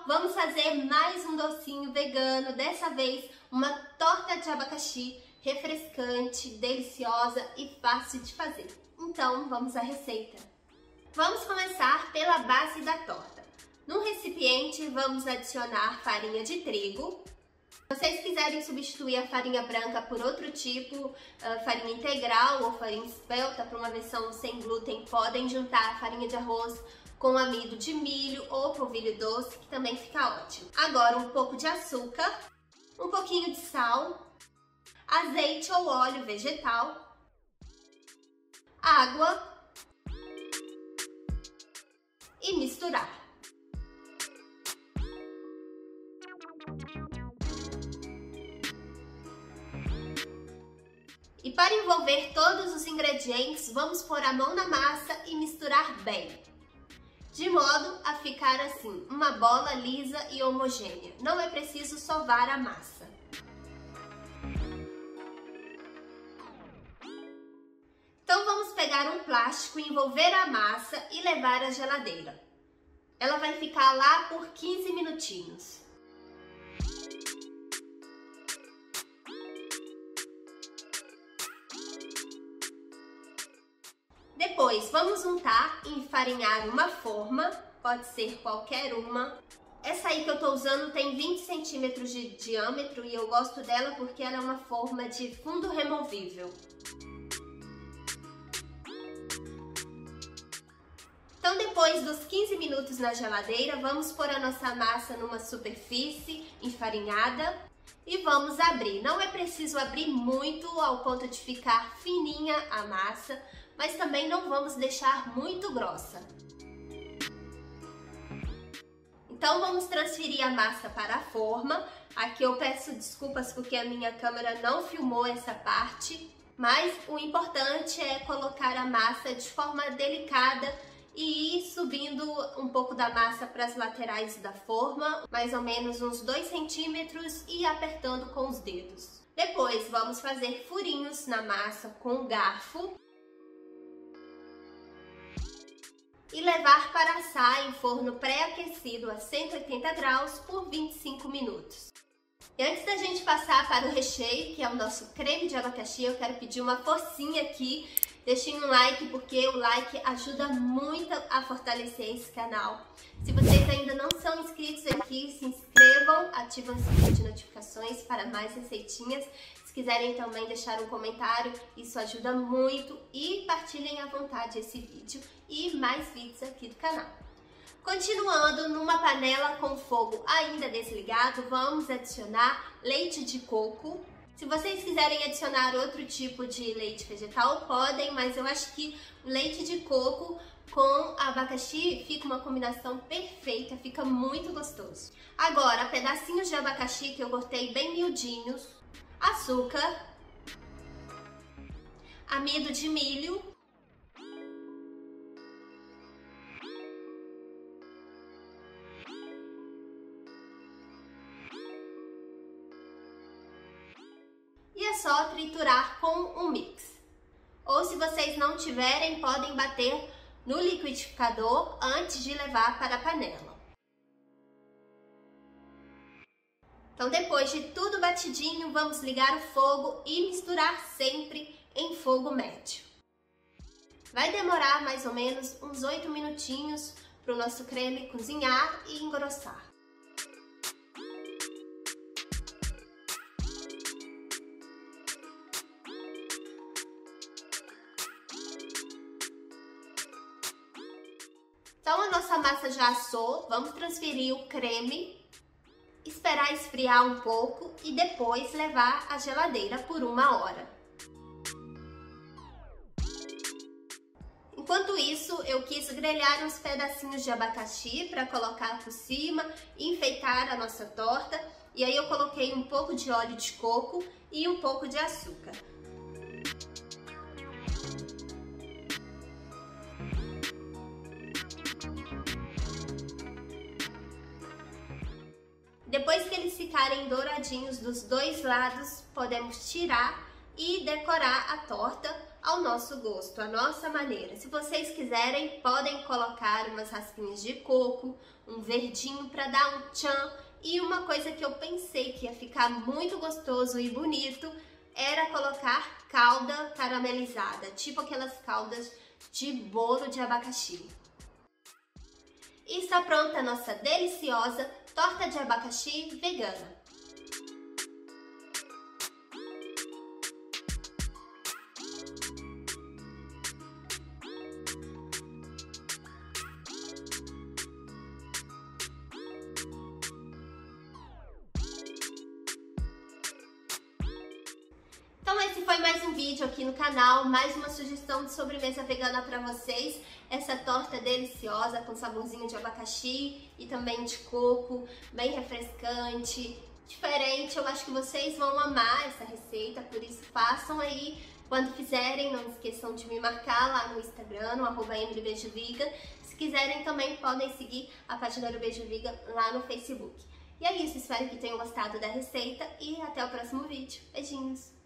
vamos fazer mais um docinho vegano, dessa vez uma torta de abacaxi refrescante, deliciosa e fácil de fazer. Então, vamos à receita. Vamos começar pela base da torta. No recipiente, vamos adicionar farinha de trigo. Se vocês quiserem substituir a farinha branca por outro tipo, farinha integral ou farinha espelta, para uma versão sem glúten, podem juntar a farinha de arroz com amido de milho ou polvilho doce, que também fica ótimo. Agora um pouco de açúcar, um pouquinho de sal, azeite ou óleo vegetal, água e misturar. E para envolver todos os ingredientes, vamos pôr a mão na massa e misturar bem, de modo a ficar assim, uma bola lisa e homogênea. Não é preciso sovar a massa. Então vamos pegar um plástico, envolver a massa e levar à geladeira. Ela vai ficar lá por 15 minutinhos. Depois, vamos untar e enfarinhar uma forma, pode ser qualquer uma. Essa aí que eu tô usando tem 20 centímetros de diâmetro e eu gosto dela porque ela é uma forma de fundo removível. Então, depois dos 15 minutos na geladeira, vamos pôr a nossa massa numa superfície enfarinhada e vamos abrir. Não é preciso abrir muito ao ponto de ficar fininha a massa, mas também não vamos deixar muito grossa. Então vamos transferir a massa para a forma. Aqui eu peço desculpas porque a minha câmera não filmou essa parte, mas o importante é colocar a massa de forma delicada e ir subindo um pouco da massa para as laterais da forma, mais ou menos uns 2 centímetros, e apertando com os dedos. Depois vamos fazer furinhos na massa com o garfo e levar para assar em forno pré-aquecido a 180 graus por 25 minutos. E antes da gente passar para o recheio, que é o nosso creme de abacaxi, eu quero pedir uma forcinha aqui. Deixem um like, porque o like ajuda muito a fortalecer esse canal. Se vocês ainda não são inscritos aqui, se inscrevam, ativem o sininho de notificações para mais receitinhas. Se quiserem também deixar um comentário, isso ajuda muito, e partilhem à vontade esse vídeo e mais vídeos aqui do canal. Continuando, numa panela com fogo ainda desligado, vamos adicionar leite de coco. Se vocês quiserem adicionar outro tipo de leite vegetal, podem, mas eu acho que o leite de coco com abacaxi fica uma combinação perfeita, fica muito gostoso. Agora, pedacinhos de abacaxi que eu cortei bem miudinhos, açúcar, amido de milho, e é só triturar com um mix. Ou se vocês não tiverem, podem bater no liquidificador antes de levar para a panela. Então, depois de tudo batidinho, vamos ligar o fogo e misturar sempre em fogo médio. Vai demorar mais ou menos uns 8 minutinhos para o nosso creme cozinhar e engrossar. Então a nossa massa já assou, vamos transferir o creme, esperar esfriar um pouco e depois levar à geladeira por 1 hora. Enquanto isso, eu quis grelhar uns pedacinhos de abacaxi para colocar por cima e enfeitar a nossa torta. E aí eu coloquei um pouco de óleo de coco e um pouco de açúcar. Depois que eles ficarem douradinhos dos dois lados, podemos tirar e decorar a torta ao nosso gosto, à nossa maneira. Se vocês quiserem, podem colocar umas raspinhas de coco, um verdinho para dar um tchan. E uma coisa que eu pensei que ia ficar muito gostoso e bonito era colocar calda caramelizada, tipo aquelas caldas de bolo de abacaxi. E está pronta a nossa deliciosa torta de abacaxi vegana. Então esse foi mais um vídeo aqui no canal, mais uma sugestão de sobremesa vegana para vocês. Essa torta deliciosa com saborzinho de abacaxi e também de coco, bem refrescante, diferente. Eu acho que vocês vão amar essa receita, por isso façam aí. Quando fizerem, não esqueçam de me marcar lá no Instagram, no @emilybeijoviga. Se quiserem também podem seguir a página do Beijo Viga lá no Facebook. E é isso, espero que tenham gostado da receita e até o próximo vídeo. Beijinhos!